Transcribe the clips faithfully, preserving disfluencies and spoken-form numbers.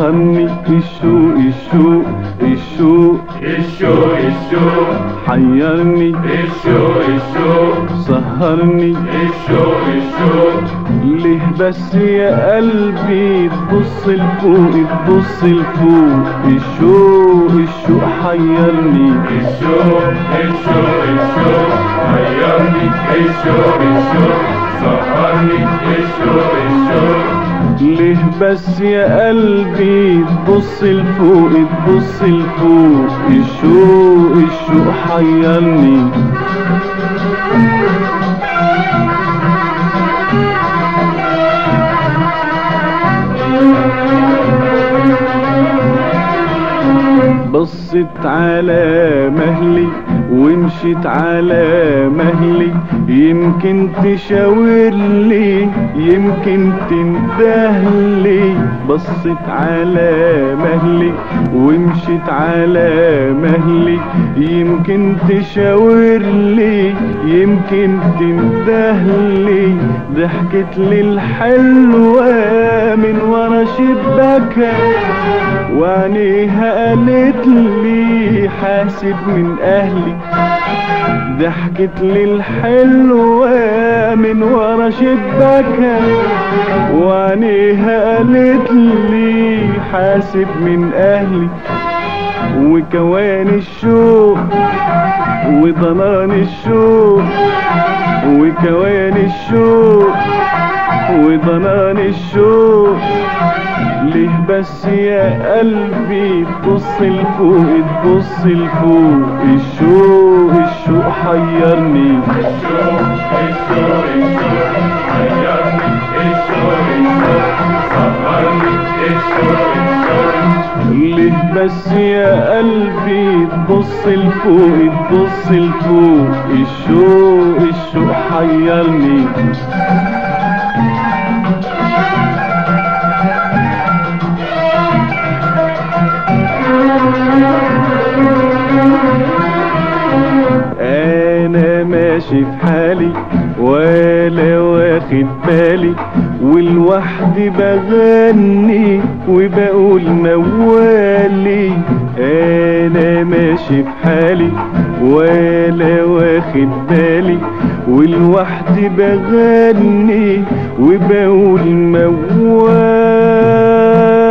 سهرني الشوق الشوق الشوق الشوق الشوق حيرني الشوق الشوق سهرني الشوق الشوق ليه بس يا قلبي تبص لفوق تبص لفوق الشوق الشوق حيرني الشوق الشوق الشوق حيرني الشوق الشوق سهرني الشوق الشوق ليه بس يا قلبي تبص لفوق تبص لفوق الشوق الشوق حيرني بصت على مهلي ومشيت على مهلي يمكن تشاور لي يمكن تندهلي بصت على مهلي ومشيت على مهلي يمكن تشاور لي يمكن تندهلي ضحكت لي الحلوة من ورا شباكها وعينيها قالت لي حاسب من اهلي ضحكت لي الحلوة من ورا شباكها وعينيها قالت لي حاسب من اهلي وكوان الشوق وضنان الشوق وكوان الشوق وضنان الشوق ليه بس يا قلبي تبص لفوق تبص لفوق الشوق الشوق حيرني الشوق الشوق الشوق حيرني الشوق الشوق سهرني الشوق الشوق ليه بس يا قلبي تبص لفوق تبص لفوق الشوق الشوق حيرني انا ماشي في حالي ولا واخد بالي والوحدي بغني وبقول موالي انا ماشي في حالي ولا واخد بالي والوحدي بغني وبقول موالي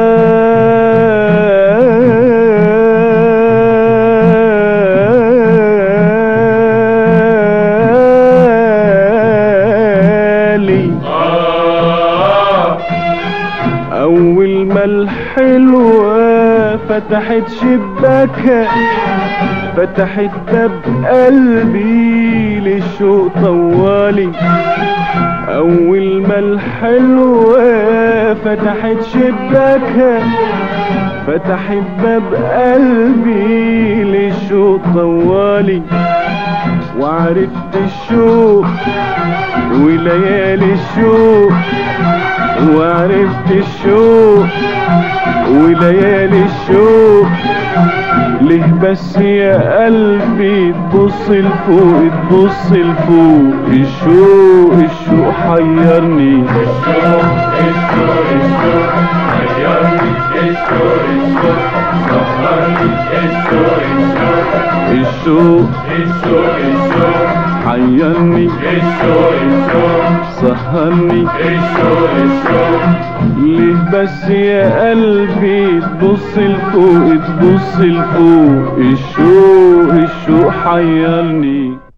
أول ما الحلوة فتحت شباكها فتحت باب قلبي للشوق طوالي أول ما الحلوة فتحت شباكها فتحت باب قلبي للشوق طوالي وعرفت الشوق وليالي الشوق وعرفت الشوق وليالي الشوق ليه بس يا قلبي تبص لفوق تبص لفوق الشوق الشوق حيرني الشوق الشوق الشوق حيرني الشوق الشوق سهرني الشوق الشوق الشوق الشوق الشوق حيرني الشوق الشوق سهرني الشوق الشوق ليه بس يا قلبي تبص لفوق تبص لفوق الشوق الشوق حيرني